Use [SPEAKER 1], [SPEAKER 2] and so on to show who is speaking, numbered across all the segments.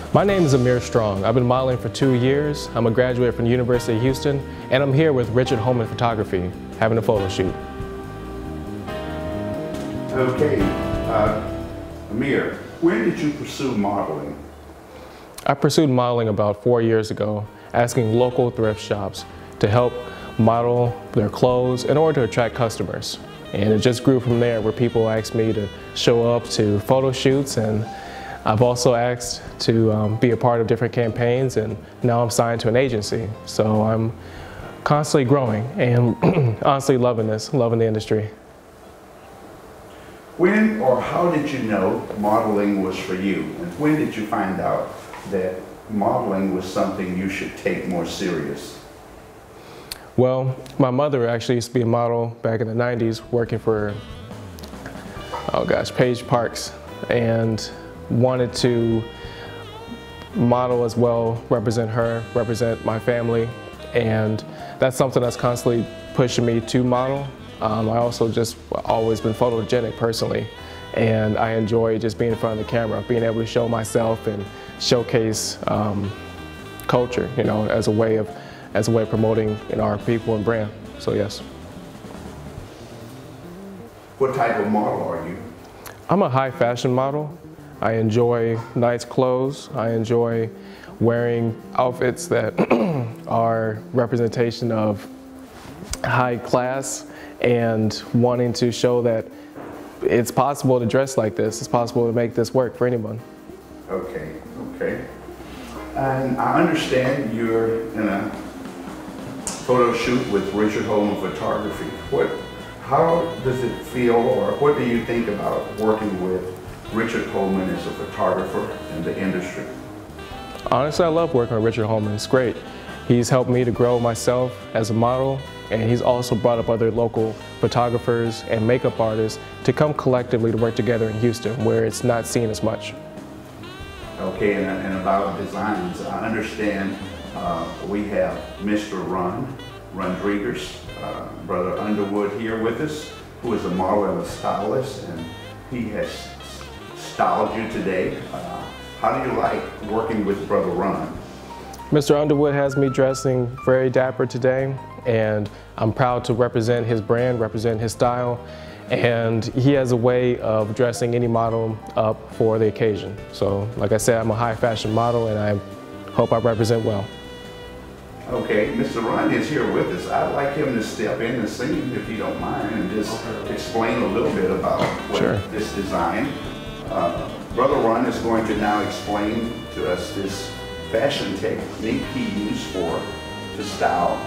[SPEAKER 1] My name is Amir Strong. I've been modeling for 2 years. I'm a graduate from the University of Houston, and I'm here with Richard Holman Photography, having a photo shoot.
[SPEAKER 2] Okay, Amir, when did you pursue modeling?
[SPEAKER 1] I pursued modeling about 4 years ago, asking local thrift shops to help model their clothes in order to attract customers. And it just grew from there, where people asked me to show up to photo shoots, and I've also asked to be a part of different campaigns, and now I'm signed to an agency. So I'm constantly growing and honestly loving this, loving the industry.
[SPEAKER 2] When or how did you know modeling was for you? And when did you find out that modeling was something you should take more serious?
[SPEAKER 1] Well, my mother actually used to be a model back in the 90s, working for, Paige Parks, and wanted to model as well, represent her, represent my family, and that's something that's constantly pushing me to model. I also just always been photogenic personally, and I enjoy just being in front of the camera, being able to show myself and showcase culture, as a way of promoting our people and brand. So yes.
[SPEAKER 2] What type of model are you?
[SPEAKER 1] I'm a high fashion model. I enjoy nice clothes. I enjoy wearing outfits that are representation of high class and wanting to show that it's possible to dress like this. It's possible to make this work for anyone.
[SPEAKER 2] Okay. And I understand you're in a photo shoot with Richard Holman Photography. How does it feel, or what do you think about working with Richard Holman as a photographer in the industry?
[SPEAKER 1] Honestly, I love working with Richard Holman. It's great. He's helped me to grow myself as a model, and he's also brought up other local photographers and makeup artists to come collectively to work together in Houston, where it's not seen as much.
[SPEAKER 2] Okay, and about designs, I understand we have Mr. Ron Rodriguez, Brother Underwood here with us, who is a model and a stylist, and he has styled you today. How do you like working with Brother Ron?
[SPEAKER 1] Mr. Underwood has me dressing very dapper today, and I'm proud to represent his brand, represent his style, and he has a way of dressing any model up for the occasion. So, like I said, I'm a high fashion model, and I hope I represent well.
[SPEAKER 2] Okay, Mr. Ron is here with us. I'd like him to step in the scene, if you don't mind, and just explain a little bit about this design. Brother Ron is going to now explain to us this fashion technique he used to style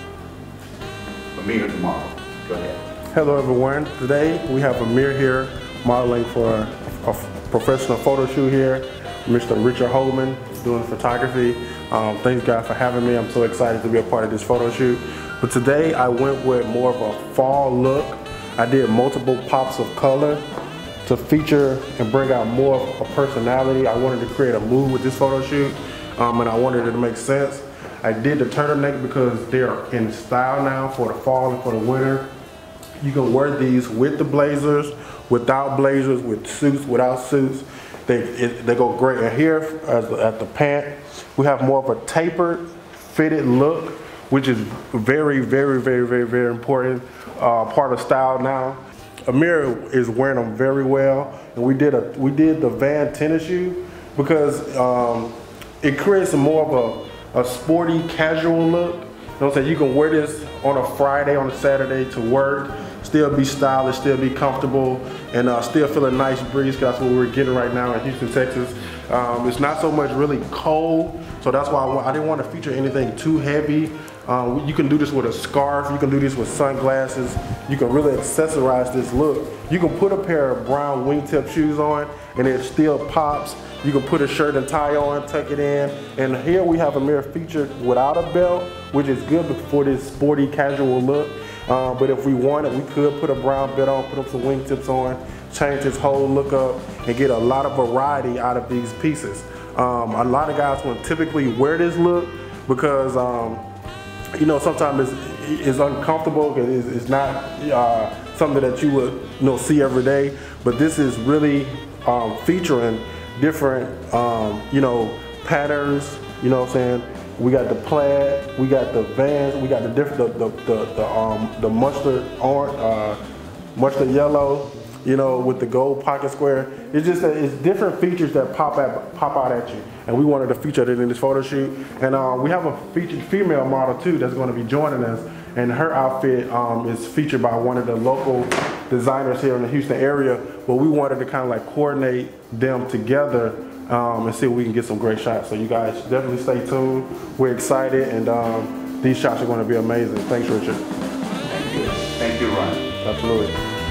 [SPEAKER 2] Amir the model. Go ahead.
[SPEAKER 3] Hello everyone. Today we have Amir here modeling for a professional photo shoot here. Mr. Richard Holman doing photography. Thanks guys for having me. I'm so excited to be a part of this photo shoot. But today I went with more of a fall look. I did multiple pops of color to feature and bring out more of a personality. I wanted to create a mood with this photo shoot, and I wanted it to make sense. I did the turtleneck because they're in style now for the fall and for the winter. You can wear these with the blazers, without blazers, with suits, without suits. They go great. And here at the pant, we have more of a tapered, fitted look, which is very, very, very, very, very important part of style now. Amir is wearing them very well, and we did the Van tennis shoe because it creates more of a sporty, casual look. You know what I'm saying? You can wear this on a Friday, on a Saturday to work, still be stylish, still be comfortable, and still feel a nice breeze, because that's what we're getting right now in Houston, Texas. It's not so much really cold, so that's why I didn't want to feature anything too heavy. You can do this with a scarf, you can do this with sunglasses, you can really accessorize this look. You can put a pair of brown wingtip shoes on and it still pops. You can put a shirt and tie on, tuck it in, and here we have Amir featured without a belt, which is good for this sporty, casual look. But if we wanted, we could put a brown belt on, put up some wingtips on, change his whole look up, and get a lot of variety out of these pieces. A lot of guys won't typically wear this look because sometimes it's uncomfortable, because it's not something that you would see every day. But this is really featuring different patterns, you know what I'm saying? We got the plaid, we got the Vans, we got the different, the mustard orange, mustard yellow, you know, with the gold pocket square. It's just that it's different features that pop out at you. And we wanted to feature it in this photo shoot. And we have a featured female model too that's going to be joining us. And her outfit is featured by one of the local designers here in the Houston area. But we wanted to kind of like coordinate them together and see if we can get some great shots. So you guys definitely stay tuned. We're excited, and these shots are going to be amazing. Thanks, Richard.
[SPEAKER 2] Thank you. Thank you, Ron.
[SPEAKER 3] Absolutely.